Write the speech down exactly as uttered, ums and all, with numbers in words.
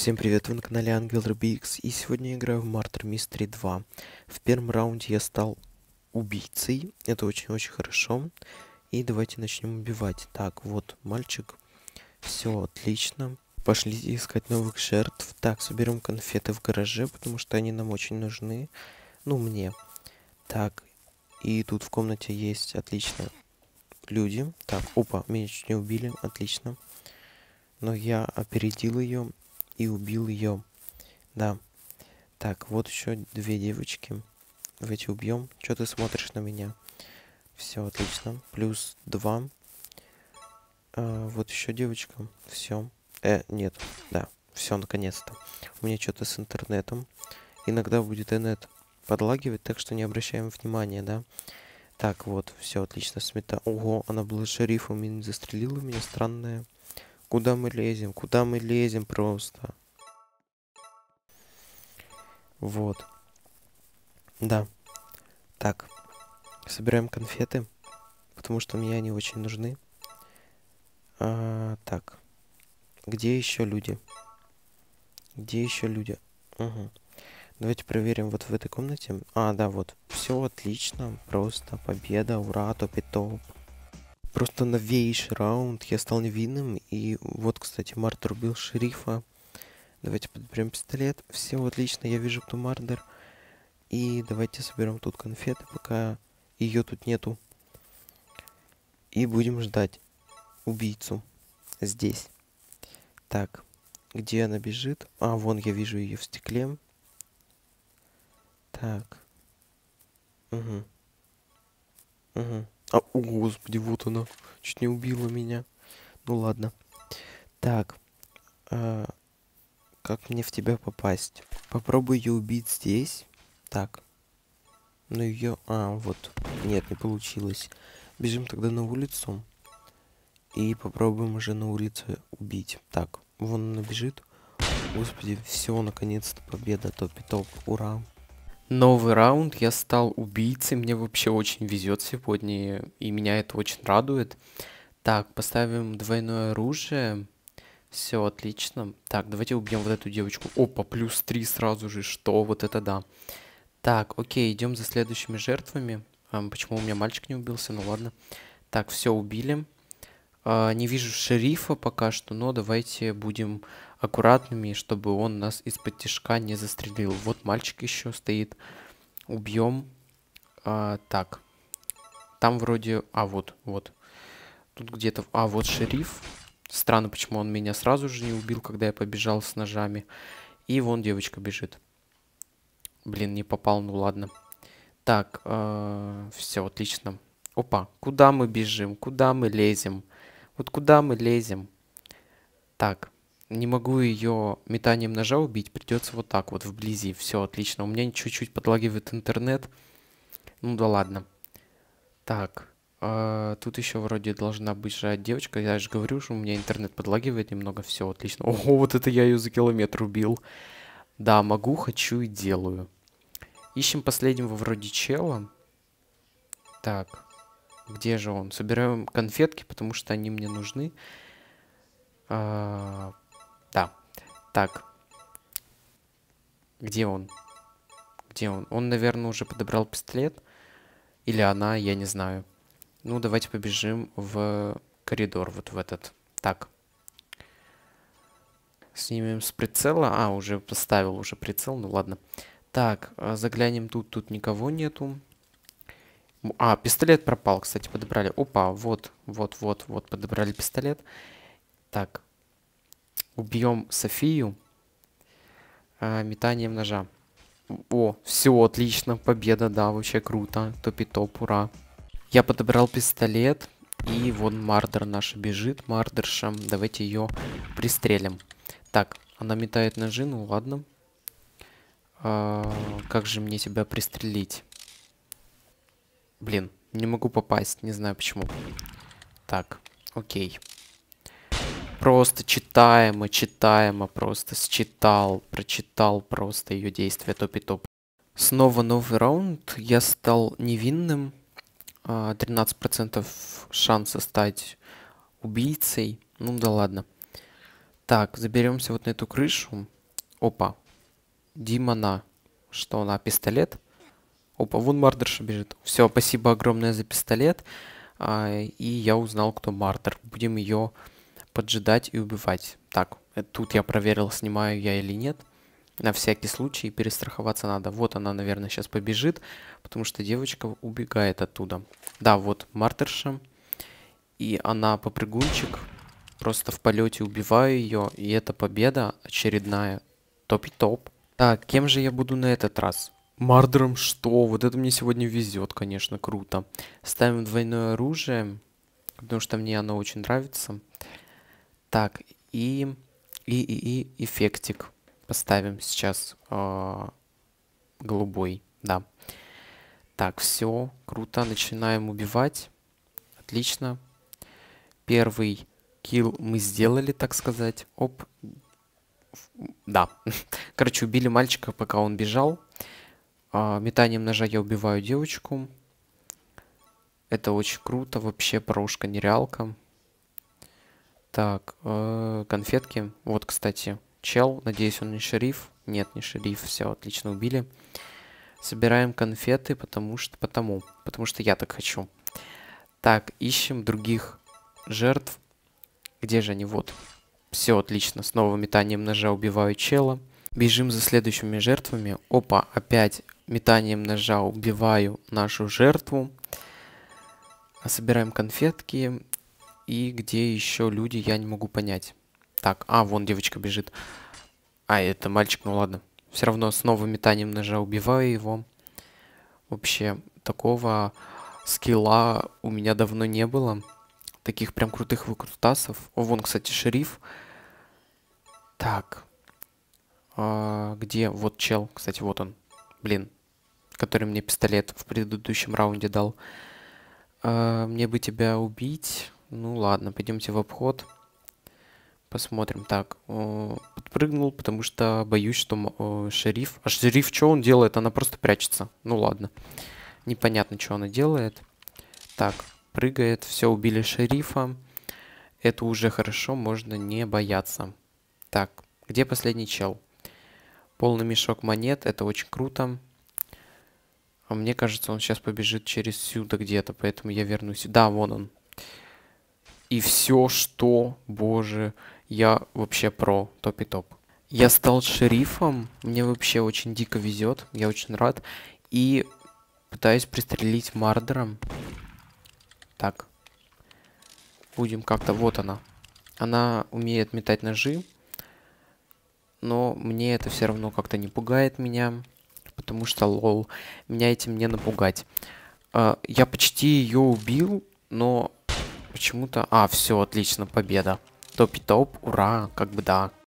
Всем привет, вы на канале Ангел Рубикс, и сегодня я играю в Murder Mystery два. В первом раунде я стал убийцей, это очень-очень хорошо. И давайте начнем убивать. Так, вот мальчик, все отлично. Пошли искать новых жертв. Так, соберем конфеты в гараже, потому что они нам очень нужны. Ну, мне. Так, и тут в комнате есть, отлично, люди. Так, опа, меня чуть не убили, отлично. Но я опередил ее и убил ее. Да. Так, вот еще две девочки. Давайте убьем. Что ты смотришь на меня? Все, отлично. Плюс два. А, вот еще девочка. Все. Э, нет. Да. Все, наконец-то. У меня что-то с интернетом. Иногда будет интернет подлагивать, так что не обращаем внимания, да? Так, вот. Все, отлично. Смета. Ого, она была шерифом и не застрелила меня. Странная. Куда мы лезем? Куда мы лезем просто? Вот. Да. Так. Собираем конфеты, потому что мне они очень нужны. А, так. Где еще люди? Где еще люди? Угу. Давайте проверим вот в этой комнате. А, да, вот. Все отлично. Просто победа. Ура, топ-топ. Просто новейший раунд. Я стал невинным. И вот, кстати, Мардер убил шерифа. Давайте подберем пистолет. Все отлично. Я вижу, кто Мардер. И давайте соберем тут конфеты, пока ее тут нету. И будем ждать убийцу здесь. Так, где она бежит? А, вон я вижу ее в стекле. Так. Угу. Угу. А, о, господи, вот она. Чуть не убила меня. Ну ладно. Так. А, как мне в тебя попасть? Попробую ее убить здесь. Так. Ну ее... А, вот. Нет, не получилось. Бежим тогда на улицу. И попробуем уже на улице убить. Так, вон она бежит. Господи, все, наконец-то победа, топ-топ, ура. Новый раунд, я стал убийцей, мне вообще очень везет сегодня, и меня это очень радует. Так, поставим двойное оружие. Все, отлично. Так, давайте убьем вот эту девочку. Опа, плюс три сразу же, что? Вот это да. Так, окей, идем за следующими жертвами. А, почему у меня мальчик не убился? Ну ладно. Так, все, убили. А, не вижу шерифа пока что, но давайте будем аккуратными, чтобы он нас из-под тишка не застрелил. Вот мальчик еще стоит. Убьем. А, так. Там вроде... А, вот, вот. Тут где-то... А, вот шериф. Странно, почему он меня сразу же не убил, когда я побежал с ножами. И вон девочка бежит. Блин, не попал, ну ладно. Так, э, все, отлично. Опа, куда мы бежим? Куда мы лезем? Вот куда мы лезем? Так, не могу ее метанием ножа убить, придется вот так вот вблизи. Все, отлично. У меня чуть-чуть подлагивает интернет. Ну да ладно. Так, э, тут еще вроде должна быть же девочка. Я же говорю, что у меня интернет подлагивает немного. Все, отлично. Ого, вот это я ее за километр убил. Да, могу, хочу и делаю. Ищем последнего вроде чела. Так, где же он? Собираем конфетки, потому что они мне нужны. А, да. Так. Где он? Где он? Он, наверное, уже подобрал пистолет. Или она, я не знаю. Ну, давайте побежим в коридор, вот в этот. Так. Снимем с прицела. А, уже поставил уже прицел, ну ладно. Так, заглянем тут. Тут никого нету. А, пистолет пропал, кстати, подобрали. Опа, вот, вот, вот, вот, подобрали пистолет. Так. Убьем Софию. А, метанием ножа. О, все, отлично, победа, да, вообще круто. Топи-топ, ура. Я подобрал пистолет. И вон Мардер наша бежит, Мардерша. Давайте ее пристрелим. Так, она метает ножи, ну ладно. А, как же мне тебя пристрелить? Блин, не могу попасть, не знаю почему. Так, окей. Просто читаемо, читаемо, просто считал, прочитал просто ее действия, топи-топ. Снова новый раунд, я стал невинным. тринадцать процентов шанса стать убийцей. Ну да ладно. Так, заберемся вот на эту крышу. Опа. Димона. Что она? Пистолет? Опа, вон мардерша бежит. Все, спасибо огромное за пистолет. А, и я узнал, кто мардер. Будем ее поджидать и убивать. Так, э, тут я проверил, снимаю я или нет. На всякий случай перестраховаться надо. Вот она, наверное, сейчас побежит, потому что девочка убегает оттуда. Да, вот мардерша. И она попрыгунчик. Просто в полете убиваю ее. И это победа очередная. Топ-топ. Так, кем же я буду на этот раз? Мардером что? Вот это мне сегодня везет, конечно, круто. Ставим двойное оружие, потому что мне оно очень нравится. Так, и, и, и, и эффектик поставим сейчас э, голубой, да. Так, все, круто, начинаем убивать. Отлично. Первый килл мы сделали, так сказать. Оп. Да. Короче, убили мальчика, пока он бежал. А, метанием ножа я убиваю девочку. Это очень круто. Вообще прошка, нереалка. Так, э, конфетки. Вот, кстати, чел. Надеюсь, он не шериф. Нет, не шериф. Все, отлично, убили. Собираем конфеты, потому что... Потому. Потому что я так хочу. Так, ищем других жертв. Где же они? Вот. Все, отлично. Снова метанием ножа убиваю чела. Бежим за следующими жертвами. Опа, опять метанием ножа убиваю нашу жертву. Собираем конфетки. И где еще люди, я не могу понять. Так, а, вон девочка бежит. А, это мальчик, ну ладно. Все равно снова метанием ножа убиваю его. Вообще, такого скилла у меня давно не было. Таких прям крутых выкрутасов. О, вон, кстати, шериф. Так. А, где? Вот чел. Кстати, вот он. Блин. Который мне пистолет в предыдущем раунде дал. А, мне бы тебя убить. Ну ладно, пойдемте в обход. Посмотрим. Так. О, подпрыгнул, потому что боюсь, что о, шериф... А шериф, что он делает? Она просто прячется. Ну ладно. Непонятно, что она делает. Так. Прыгает. Все, убили шерифа. Это уже хорошо, можно не бояться. Так, где последний чел? Полный мешок монет, это очень круто. А мне кажется, он сейчас побежит через сюда где-то, поэтому я вернусь. Да, вон он. И все, что, боже, я вообще про топи топ. Я стал шерифом, мне вообще очень дико везет, я очень рад. И пытаюсь пристрелить мардером. Так. Будем как-то... Вот она. Она умеет метать ножи. Но мне это все равно как-то не пугает меня. Потому что, лол, меня этим не напугать. А, я почти ее убил, но почему-то... А, все, отлично, победа. Топи топ, ура, как бы да.